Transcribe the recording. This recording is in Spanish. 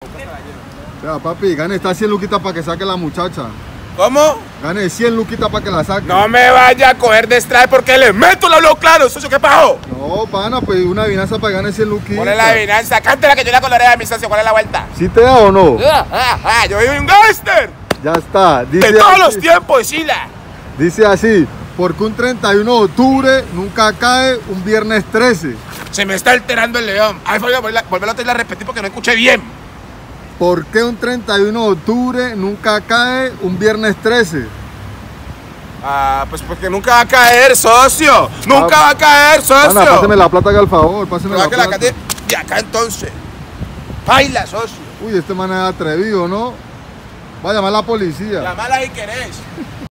Vea, papi, gane estas 100 luquitas para que saque la muchacha. ¿Cómo? Gane 100 luquitas para que la saque. No me vaya a coger de strike porque le meto la lo claro, socio, ¿qué pasó? No, pana, pues una adivinanza para que gane 100 luquitas. ¿Cuál es la adivinanza? Cántela que yo la colorea de mi socio, ¿cuál es la vuelta? ¿Sí te da o no? Yo soy un gángster Ya está. de todos los tiempos, Sila. Dice así, porque un 31 de octubre nunca cae un viernes 13. Se me está alterando el león. Ay, volverlo a repetir porque no escuché bien. ¿Por qué un 31 de octubre nunca cae un viernes 13? Ah, pues porque nunca va a caer, socio. Nunca va a caer, socio. Ana, páseme la plata acá al favor, páseme la plata. De acá entonces. Baila, socio. Uy, este man es atrevido, ¿no? Va a llamar a la policía. Llamala si querés.